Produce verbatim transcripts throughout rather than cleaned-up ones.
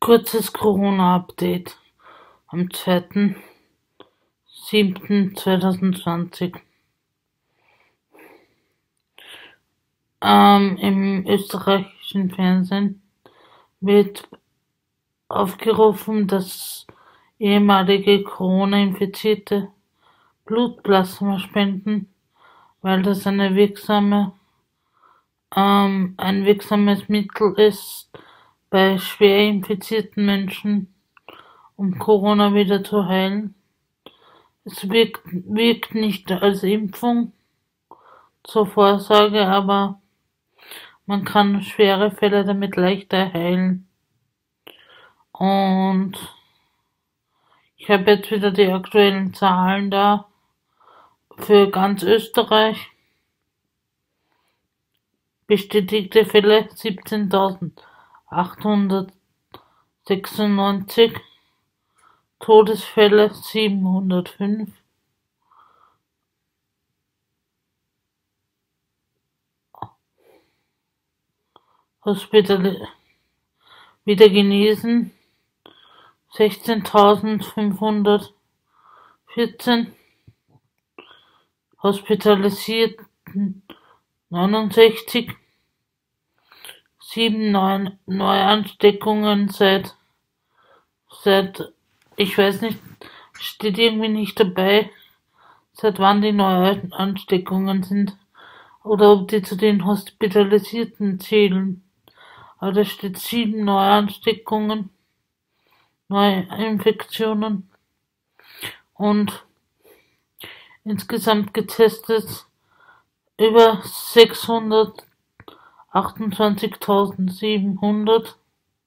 Kurzes Corona-Update am zweiten siebten zweitausendzwanzig. Ähm, Im österreichischen Fernsehen wird aufgerufen, dass ehemalige Corona-Infizierte Blutplasma spenden, weil das eine wirksame, ähm, ein wirksames Mittel ist bei schwer infizierten Menschen, um Corona wieder zu heilen. Es wirkt, wirkt nicht als Impfung zur Vorsorge, aber man kann schwere Fälle damit leichter heilen. Und ich habe jetzt wieder die aktuellen Zahlen da für ganz Österreich. Bestätigte Fälle siebzehntausendachthundertsechsundneunzig, Todesfälle siebenhundertfünf, Hospital wieder genesen sechzehntausendfünfhundertvierzehn, Hospitalisierten neunundsechzig, sieben neuen Neuansteckungen seit, seit, ich weiß nicht, steht irgendwie nicht dabei, seit wann die Neuansteckungen sind oder ob die zu den Hospitalisierten zählen. Aber da steht sieben Neuansteckungen, Neuinfektionen und insgesamt getestet über sechshundertachtundzwanzigtausendsiebenhundert.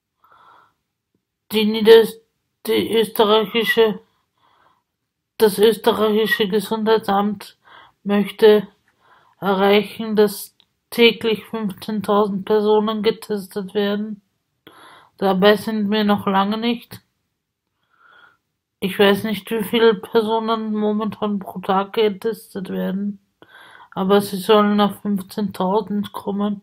Die Nieder- die österreichische, das österreichische Gesundheitsamt möchte erreichen, dass täglich fünfzehntausend Personen getestet werden. Dabei sind wir noch lange nicht. Ich weiß nicht, wie viele Personen momentan pro Tag getestet werden, aber sie sollen auf fünfzehntausend kommen.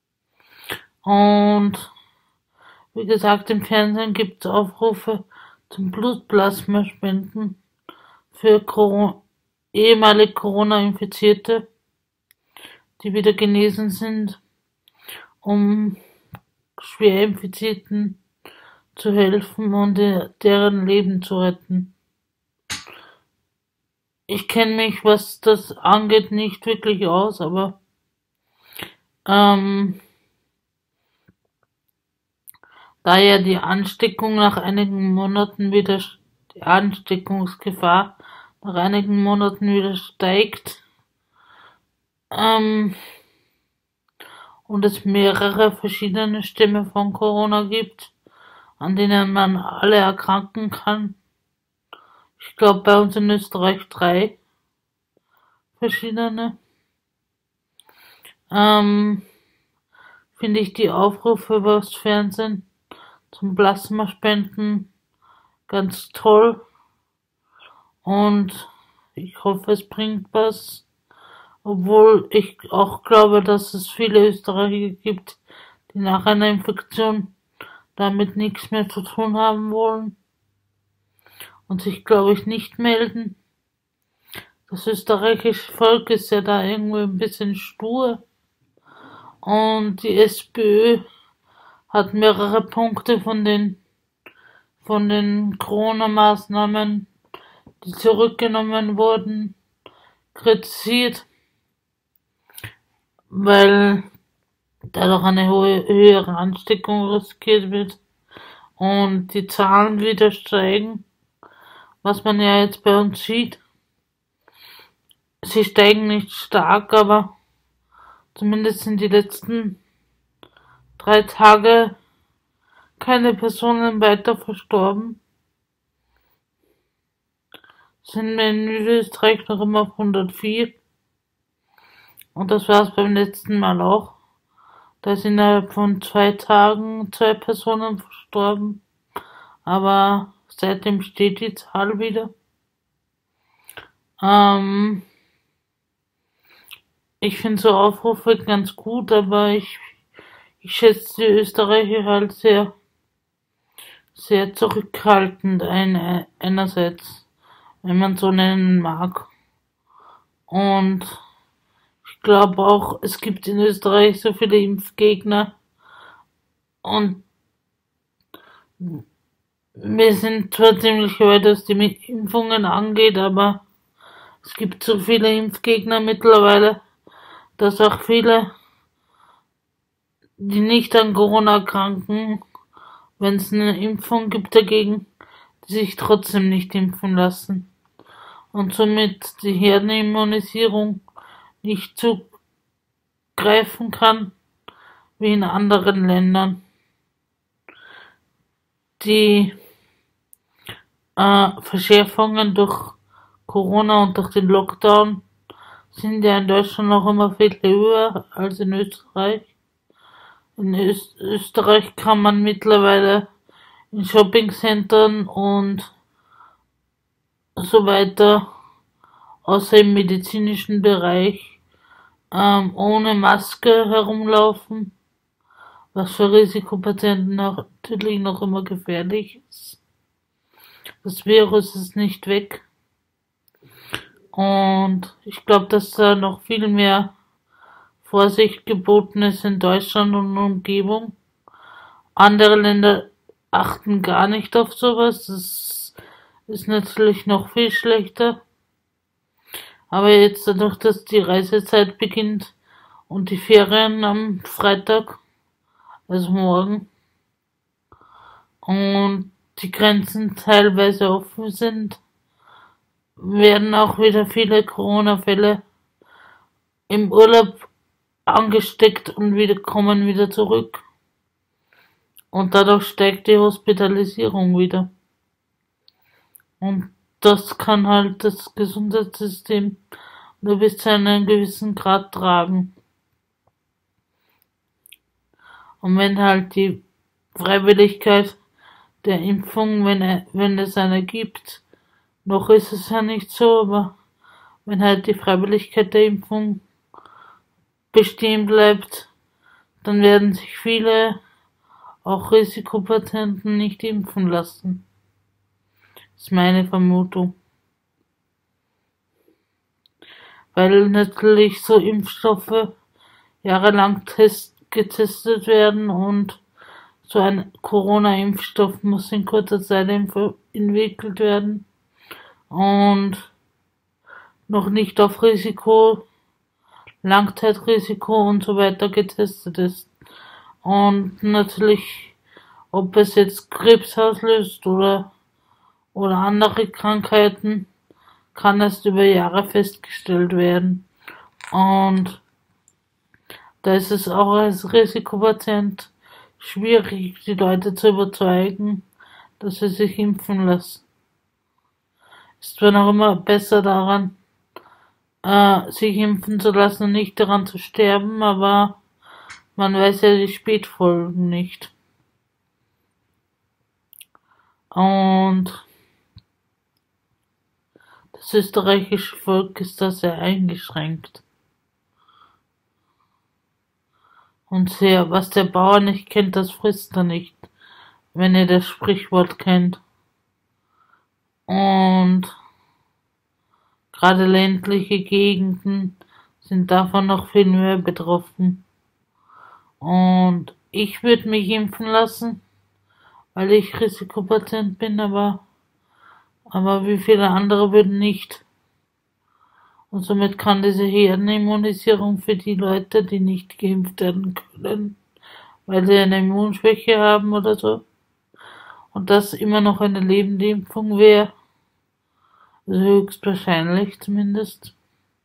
Und wie gesagt, im Fernsehen gibt es Aufrufe zum Blutplasmaspenden für Corona, ehemalige Corona-Infizierte, die wieder genesen sind, um schwer Infizierten zu helfen und deren Leben zu retten. Ich kenne mich, was das angeht, nicht wirklich aus, aber ähm, da ja die Ansteckung nach einigen Monaten wieder, die Ansteckungsgefahr nach einigen Monaten wieder steigt, ähm, und es mehrere verschiedene Stämme von Corona gibt, an denen man alle erkranken kann. Ich glaube bei uns in Österreich drei verschiedene. Ähm, finde ich die Aufrufe übers Fernsehen zum Plasmaspenden ganz toll und ich hoffe, es bringt was, obwohl ich auch glaube, dass es viele Österreicher gibt, die nach einer Infektion damit nichts mehr zu tun haben wollen und sich, glaube ich, nicht melden. Das österreichische Volk ist ja da irgendwie ein bisschen stur und die SPÖ hat mehrere Punkte von den von den Corona-Maßnahmen, die zurückgenommen wurden, kritisiert, weil dadurch eine hohe, höhere Ansteckung riskiert wird und die Zahlen wieder steigen, was man ja jetzt bei uns sieht. Sie steigen nicht stark, aber zumindest sind die letzten drei Tage keine Personen weiter verstorben. Sind wir in Österreich noch immer auf hundertvier. Und das war es beim letzten Mal auch. Da ist innerhalb von zwei Tagen zwei Personen verstorben. Aber seitdem steht die Zahl wieder. Ähm, ich finde so Aufrufe ganz gut, aber ich, ich schätze die Österreicher halt sehr, sehr zurückhaltend ein, einerseits, wenn man so nennen mag. Und ich glaube auch, es gibt in Österreich so viele Impfgegner und wir sind zwar ziemlich weit, was die Impfungen angeht, aber es gibt so viele Impfgegner mittlerweile, dass auch viele, die nicht an Corona erkranken, wenn es eine Impfung gibt dagegen, die sich trotzdem nicht impfen lassen und somit die Herdenimmunisierung nicht zugreifen kann wie in anderen Ländern. Die äh, Verschärfungen durch Corona und durch den Lockdown sind ja in Deutschland noch immer viel höher als in Österreich. In Öst Österreich kann man mittlerweile in Shoppingcentern und so weiter, außer im medizinischen Bereich, ähm, ohne Maske herumlaufen, was für Risikopatienten natürlich noch immer gefährlich ist. Das Virus ist nicht weg. Und ich glaube, dass da noch viel mehr Vorsicht geboten ist in Deutschland und Umgebung. Andere Länder achten gar nicht auf sowas. Das ist natürlich noch viel schlechter. Aber jetzt dadurch, dass die Reisezeit beginnt und die Ferien am Freitag, also morgen, und die Grenzen teilweise offen sind, werden auch wieder viele Corona-Fälle im Urlaub angesteckt und wieder kommen wieder zurück. Und dadurch steigt die Hospitalisierung wieder. Und das kann halt das Gesundheitssystem nur bis zu einem gewissen Grad tragen. Und wenn halt die Freiwilligkeit der Impfung, wenn, er, wenn es eine gibt, noch ist es ja nicht so, aber wenn halt die Freiwilligkeit der Impfung bestehen bleibt, dann werden sich viele, auch Risikopatienten, nicht impfen lassen. Das ist meine Vermutung. Weil natürlich so Impfstoffe jahrelang test getestet werden und so ein Corona-Impfstoff muss in kurzer Zeit entwickelt werden und noch nicht auf Risiko, Langzeitrisiko und so weiter getestet ist. Und natürlich, ob es jetzt Krebs auslöst oder, oder andere Krankheiten, kann erst über Jahre festgestellt werden. Und da ist es auch als Risikopatient schwierig, die Leute zu überzeugen, dass sie sich impfen lassen. Ist zwar noch immer besser daran, äh, sich impfen zu lassen und nicht daran zu sterben, aber man weiß ja die Spätfolgen nicht. Und das österreichische Volk ist da sehr eingeschränkt. Und sehr, was der Bauer nicht kennt, das frisst er nicht, wenn ihr das Sprichwort kennt. Und gerade ländliche Gegenden sind davon noch viel mehr betroffen. Und ich würde mich impfen lassen, weil ich Risikopatient bin, aber, aber wie viele andere würden nicht. Und somit kann diese Herdenimmunisierung für die Leute, die nicht geimpft werden können, weil sie eine Immunschwäche haben oder so, und das immer noch eine lebende Impfung wäre, also höchstwahrscheinlich zumindest,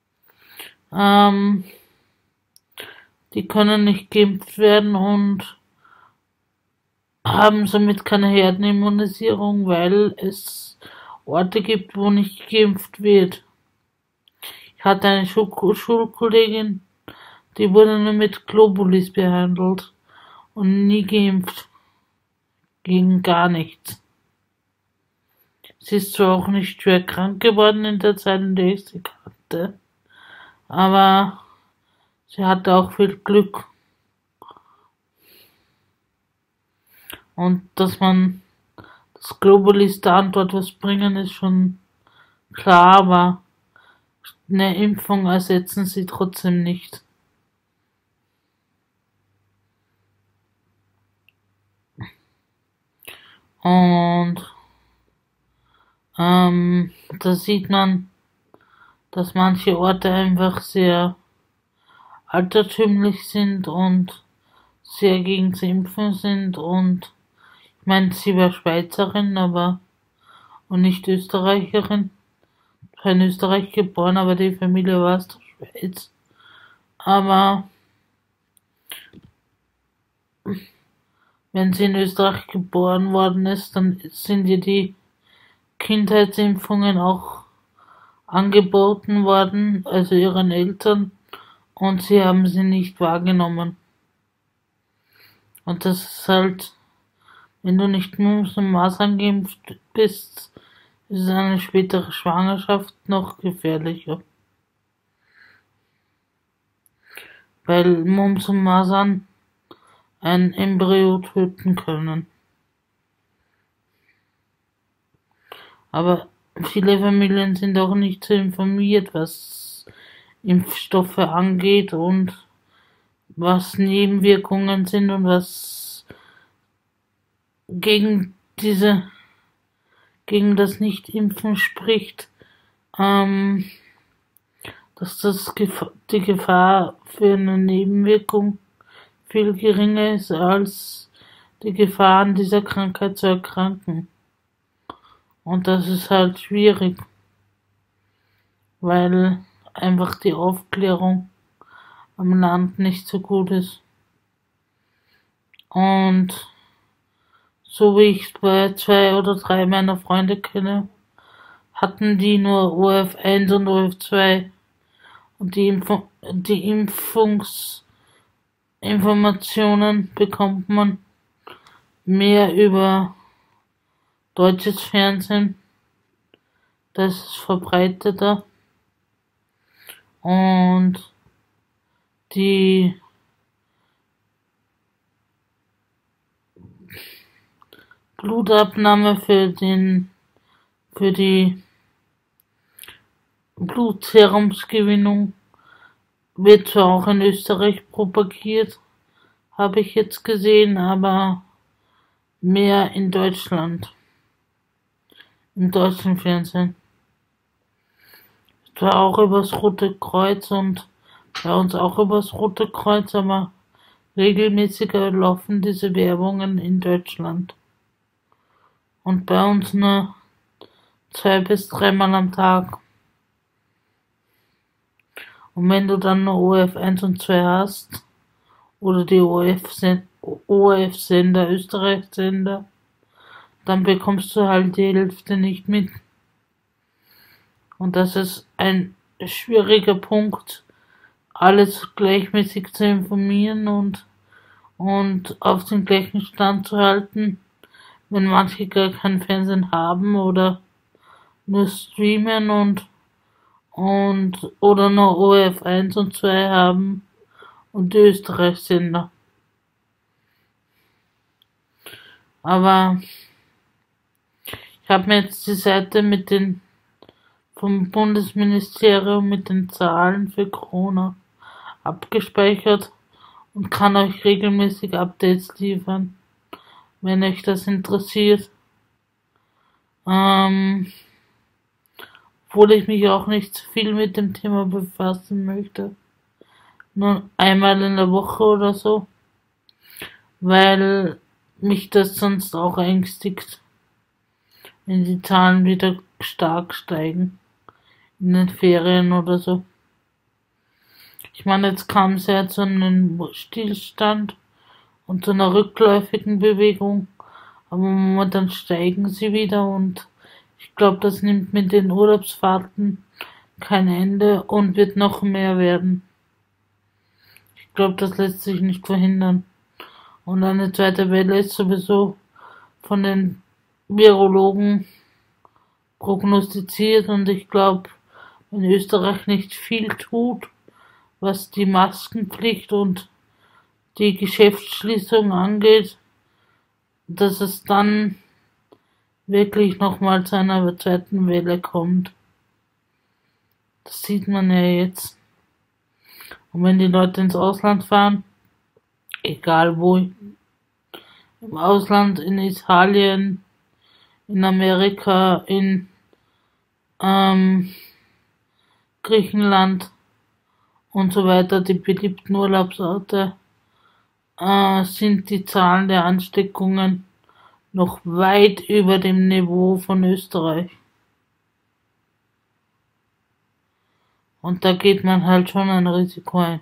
ähm, die können nicht geimpft werden und haben somit keine Herdenimmunisierung, weil es Orte gibt, wo nicht geimpft wird. Ich hatte eine Schul Schulkollegin, die wurde nur mit Globulis behandelt und nie geimpft. Gegen gar nichts. Sie ist zwar auch nicht schwer krank geworden in der Zeit, in der ich sie kannte, aber sie hatte auch viel Glück. Und dass man dass Globalis der Antwort was bringen, ist schon klar, aber eine Impfung ersetzen sie trotzdem nicht. Und ähm, da sieht man, dass manche Orte einfach sehr altertümlich sind und sehr gegen das Impfen sind. Und ich meine, sie war Schweizerin, aber und nicht Österreicherin. In Österreich geboren, aber die Familie war aus der Schweiz. Aber wenn sie in Österreich geboren worden ist, dann sind ihr die Kindheitsimpfungen auch angeboten worden, also ihren Eltern, und sie haben sie nicht wahrgenommen. Und das ist halt, wenn du nicht Mumps und Masern geimpft bist, ist eine spätere Schwangerschaft noch gefährlicher. Weil Mumps und Masern ein Embryo töten können. Aber viele Familien sind auch nicht so informiert, was Impfstoffe angeht und was Nebenwirkungen sind und was gegen diese, gegen das Nicht-Impfen spricht, ähm, dass das die Gefahr für eine Nebenwirkung viel geringer ist als die Gefahr, an dieser Krankheit zu erkranken. Und das ist halt schwierig, weil einfach die Aufklärung am Land nicht so gut ist. Und so wie ich bei zwei oder drei meiner Freunde kenne, hatten die nur O F eins und O F zwei. Und die, Impf- die Impfungsinformationen bekommt man mehr über deutsches Fernsehen. Das ist verbreiteter. Und die Blutabnahme für den, für die Blutserumsgewinnung wird zwar auch in Österreich propagiert, habe ich jetzt gesehen, aber mehr in Deutschland, im deutschen Fernsehen. Zwar auch übers Rote Kreuz und bei uns auch übers Rote Kreuz, aber regelmäßiger laufen diese Werbungen in Deutschland. Und bei uns nur zwei bis dreimal am Tag. Und wenn du dann nur O F eins und zwei hast, oder die O F-Sender, Österreich-Sender, dann bekommst du halt die Hälfte nicht mit. Und das ist ein schwieriger Punkt, alles gleichmäßig zu informieren und, und auf den gleichen Stand zu halten, wenn manche gar kein Fernsehen haben oder nur streamen und, und oder nur O F eins und zwei haben und die Österreich-Sender. Aber ich habe mir jetzt die Seite mit den vom Bundesministerium mit den Zahlen für Corona abgespeichert und kann euch regelmäßig Updates liefern, wenn euch das interessiert. Ähm, obwohl ich mich auch nicht zu viel mit dem Thema befassen möchte. Nur einmal in der Woche oder so, weil mich das sonst auch ängstigt, wenn die Zahlen wieder stark steigen in den Ferien oder so. Ich meine, jetzt kam es ja zu einem Stillstand und zu einer rückläufigen Bewegung, aber momentan steigen sie wieder und ich glaube, das nimmt mit den Urlaubsfahrten kein Ende und wird noch mehr werden. Ich glaube, das lässt sich nicht verhindern. Und eine zweite Welle ist sowieso von den Virologen prognostiziert und ich glaube, wenn Österreich nicht viel tut, was die Maskenpflicht und die Geschäftsschließung angeht, dass es dann wirklich nochmal zu einer zweiten Welle kommt. Das sieht man ja jetzt. Und wenn die Leute ins Ausland fahren, egal wo, im Ausland, in Italien, in Amerika, in ähm, Griechenland und so weiter, die beliebten Urlaubsorte, äh, sind die Zahlen der Ansteckungen noch weit über dem Niveau von Österreich. Und da geht man halt schon ein Risiko ein.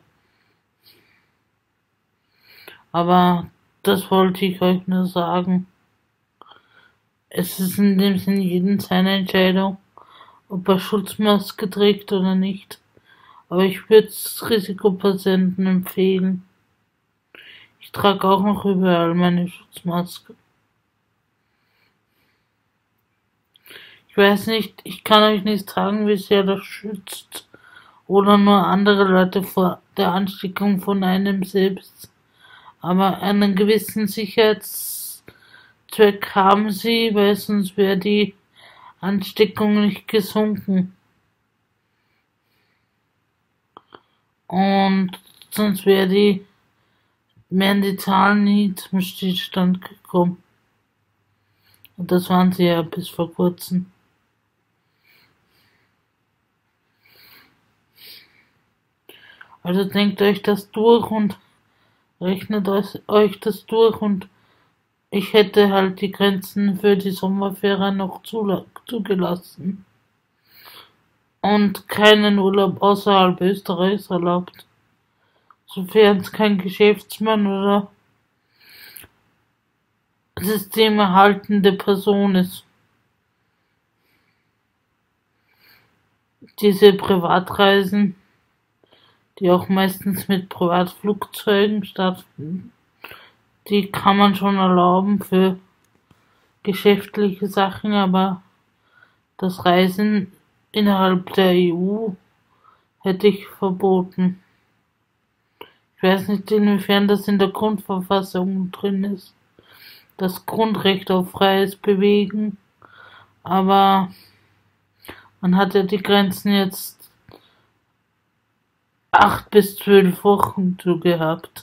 Aber das wollte ich euch nur sagen. Es ist in dem Sinn jedem seine Entscheidung, ob er Schutzmaske trägt oder nicht. Aber ich würde es Risikopatienten empfehlen. Ich trage auch noch überall meine Schutzmaske. Ich weiß nicht, ich kann euch nicht sagen, wie sehr das schützt oder nur andere Leute vor der Ansteckung von einem selbst. Aber einen gewissen Sicherheitszweck haben sie, weil sonst wäre die Ansteckung nicht gesunken. Und sonst wäre die, wären die Zahlen nie zum Stillstand gekommen. Und das waren sie ja bis vor kurzem. Also denkt euch das durch und rechnet euch das durch, und ich hätte halt die Grenzen für die Sommerferien noch zugelassen und keinen Urlaub außerhalb Österreichs erlaubt, sofern es kein Geschäftsmann oder systemerhaltende Person ist. Diese Privatreisen, die auch meistens mit Privatflugzeugen stattfinden, die kann man schon erlauben für geschäftliche Sachen, aber das Reisen innerhalb der E U hätte ich verboten. Ich weiß nicht, inwiefern das in der Grundverfassung drin ist, das Grundrecht auf freies Bewegen, aber man hat ja die Grenzen jetzt acht bis zwölf Wochen zu gehabt.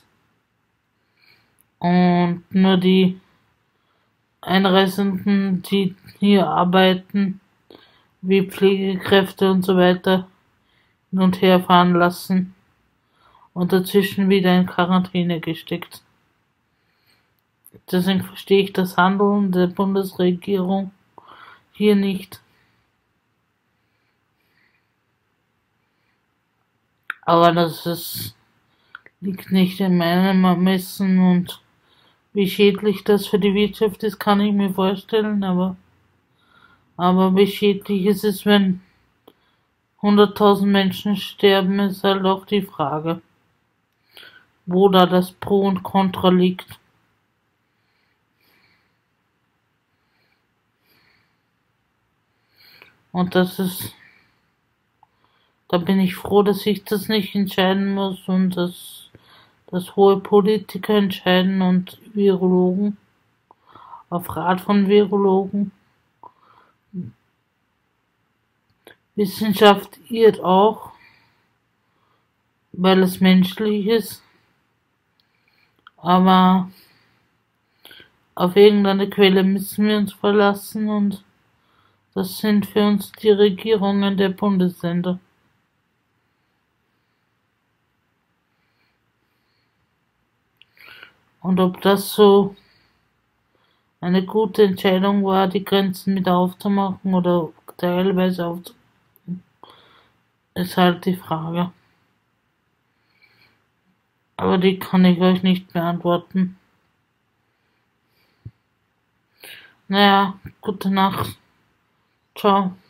Und nur die Einreisenden, die hier arbeiten, wie Pflegekräfte und so weiter, hin und her fahren lassen und dazwischen wieder in Quarantäne gesteckt. Deswegen verstehe ich das Handeln der Bundesregierung hier nicht. Aber das ist, liegt nicht in meinem Ermessen, und wie schädlich das für die Wirtschaft ist, kann ich mir vorstellen, aber, aber wie schädlich ist es, wenn hunderttausend Menschen sterben, ist halt auch die Frage, wo da das Pro und Contra liegt. Und das ist, da bin ich froh, dass ich das nicht entscheiden muss und dass das hohe Politiker entscheiden und Virologen, auf Rat von Virologen. Wissenschaft irrt auch, weil es menschlich ist, aber auf irgendeine Quelle müssen wir uns verlassen, und das sind für uns die Regierungen der Bundesländer. Und ob das so eine gute Entscheidung war, die Grenzen wieder aufzumachen oder teilweise aufzumachen, ist halt die Frage. Aber die kann ich euch nicht beantworten. Naja, gute Nacht. Ciao.